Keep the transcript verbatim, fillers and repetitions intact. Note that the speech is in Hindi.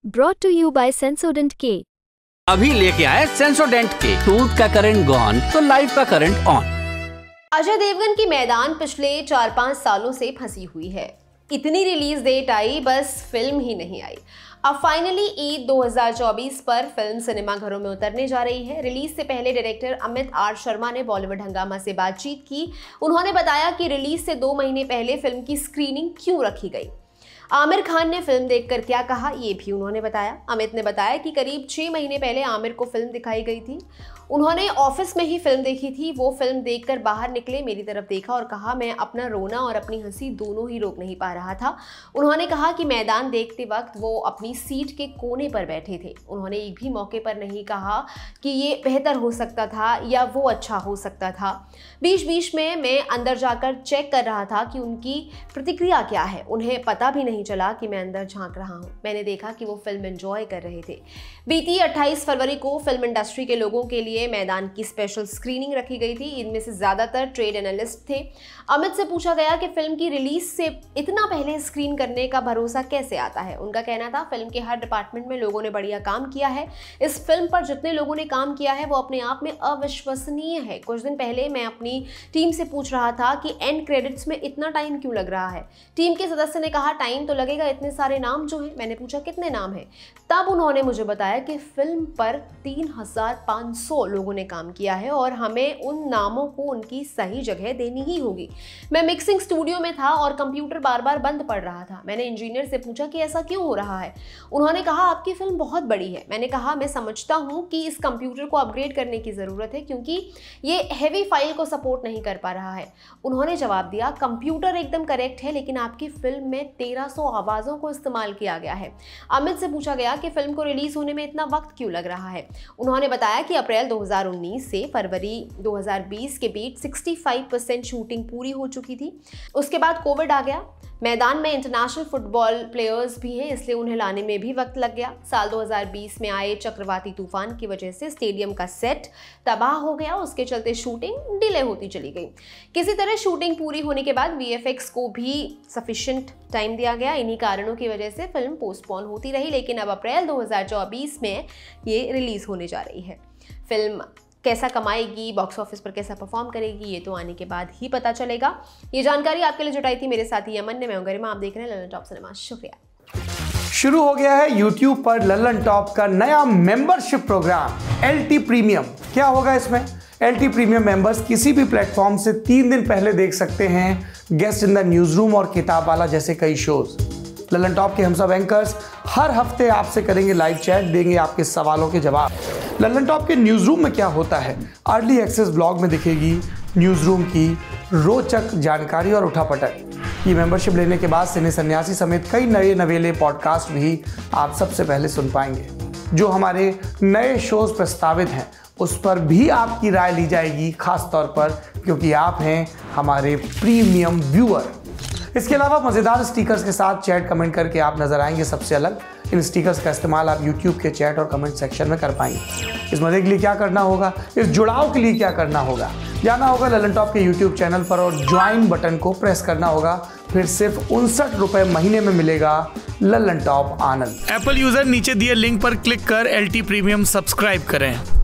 Brought to you by Sensodent K। अभी लेके आए सेंसोडेंट के, टूथ का करंट गॉन तो लाइफ का करंट ऑन। अजय देवगन की मैदान पिछले चार पांच सालों से फंसी हुई है। इतनी रिलीज डेट आई, बस फिल्म ही नहीं आई। अब फाइनली ईद दो हज़ार चौबीस पर फिल्म सिनेमाघरों में उतरने जा रही है। रिलीज से पहले डायरेक्टर अमित आर शर्मा ने बॉलीवुड हंगामा से बातचीत की। उन्होंने बताया कि रिलीज से दो महीने पहले फिल्म की स्क्रीनिंग क्यों रखी गई। आमिर खान ने फिल्म देखकर क्या कहा, ये भी उन्होंने बताया। अमित ने बताया कि करीब छह महीने पहले आमिर को फिल्म दिखाई गई थी। उन्होंने ऑफिस में ही फिल्म देखी थी। वो फिल्म देखकर बाहर निकले, मेरी तरफ देखा और कहा मैं अपना रोना और अपनी हंसी दोनों ही रोक नहीं पा रहा था। उन्होंने कहा कि मैदान देखते वक्त वो अपनी सीट के कोने पर बैठे थे। उन्होंने एक भी मौके पर नहीं कहा कि ये बेहतर हो सकता था या वो अच्छा हो सकता था। बीच बीच में मैं अंदर जाकर चेक कर रहा था कि उनकी प्रतिक्रिया क्या है। उन्हें पता भी नहीं चला कि मैं अंदर झांक रहा हूँ। मैंने देखा कि वो फिल्म एंजॉय कर रहे थे। बीती अट्ठाईस फरवरी को फिल्म इंडस्ट्री के लोगों के लिए मैदान की स्पेशल स्क्रीनिंग रखी गई थी। इनमें से ज्यादातर ट्रेड एनालिस्ट थे। अमित से पूछा गया कि फिल्म की रिलीज से इतना पहले स्क्रीन करने का भरोसा कैसे आता है। उनका कहना था फिल्म के हर डिपार्टमेंट में लोगों ने बढ़िया काम किया है। इस फिल्म पर जितने लोगों ने काम किया है वो अपने आप में अविश्वसनीय है। कुछ दिन पहले मैं अपनी टीम से पूछ रहा था कि एंड क्रेडिट्स में इतना टाइम क्यों लग रहा है। टीम के सदस्य ने कहा टाइम तो लगेगा, इतने सारे नाम जो हैं। मैंने पूछा कितने नाम हैं। तब उन्होंने मुझे बताया कि फिल्म पर तीन हजार पाँच सौ लोगों ने काम किया है और हमें उन नामों को उनकी सही जगह देनी ही होगी। मैं मिक्सिंग स्टूडियो में था और कंप्यूटर बार बार बंद पड़ रहा था। मैंने इंजीनियर से पूछा कि ऐसा क्यों हो रहा है। उन्होंने कहा आपकी फिल्म बहुत बड़ी है। मैंने कहा मैं समझता हूँ कि इस कंप्यूटर को अपग्रेड करने की ज़रूरत है क्योंकि ये हैवी फाइल को सपोर्ट नहीं कर पा रहा है। उन्होंने जवाब दिया कंप्यूटर एकदम करेक्ट है, लेकिन आपकी फिल्म में तेरह सौ आवाज़ों को इस्तेमाल किया गया है। अमित से पूछा गया कि फिल्म को रिलीज होने में इतना वक्त क्यों लग रहा है। उन्होंने बताया कि अप्रैल दो हज़ार उन्नीस से फरवरी दो हज़ार बीस के बीच पैंसठ परसेंट शूटिंग पूरी हो चुकी थी। उसके बाद कोविड आ गया। मैदान में इंटरनेशनल फुटबॉल प्लेयर्स भी हैं, इसलिए उन्हें लाने में भी वक्त लग गया। साल दो हज़ार बीस में आए चक्रवाती तूफान की वजह से स्टेडियम का सेट तबाह हो गया। उसके चलते शूटिंग डिले होती चली गई। किसी तरह शूटिंग पूरी होने के बाद वीएफएक्स को भी सफिशिएंट टाइम दिया गया। इन्हीं कारणों की वजह से फिल्म पोस्टपोन होती रही, लेकिन अब अप्रैल दो हज़ार चौबीस में ये रिलीज होने जा रही है। फिल्म कैसा कमाएगी, बॉक्स ऑफिस पर कैसा परफॉर्म करेगी, ये तो आने के बाद ही पता चलेगा। ये जानकारी आपके लिए जुटाई थी मेरे साथी यमन ने। मैं हूं गरिमा, आप देख रहे हैं लल्लन टॉप सिनेमा। शुक्रिया। शुरू हो गया है YouTube पर लल्लन टॉप का नया membership program L T premium. क्या होगा इसमें? एल टी प्रीमियम मेंबर्स किसी भी प्लेटफॉर्म से तीन दिन पहले देख सकते हैं guest in the news room और किताब वाला जैसे कई शोज। लल्लन टॉप के हम सब एंकर्स हर हफ्ते आपसे करेंगे लाइव चैट, देंगे आपके सवालों के जवाब। लल्लन टॉप के न्यूज रूम में क्या होता है, अर्ली एक्सेस ब्लॉग में दिखेगी न्यूज रूम की रोचक जानकारी और उठापटक। ये मेंबरशिप लेने के बाद सिने सन्यासी समेत कई नए नवेले पॉडकास्ट भी आप सबसे पहले सुन पाएंगे। जो हमारे नए शोज प्रस्तावित हैं उस पर भी आपकी राय ली जाएगी, खास तौर पर क्योंकि आप हैं हमारे प्रीमियम व्यूअर। इसके अलावा मज़ेदार स्टिकर्स के साथ चैट कमेंट करके आप नजर आएंगे सबसे अलग। इन स्टिकर्स का इस्तेमाल आप YouTube के चैट और कमेंट सेक्शन में कर पाएंगे। इस मजे के लिए क्या करना होगा, इस जुड़ाव के लिए क्या करना होगा, जाना होगा लल्लन टॉप के YouTube चैनल पर और ज्वाइन बटन को प्रेस करना होगा। फिर सिर्फ उनसठ रुपए महीने में मिलेगा Lallantop Anand. Apple user नीचे दिए लिंक पर क्लिक कर एल टी प्रीमियम सब्सक्राइब करें।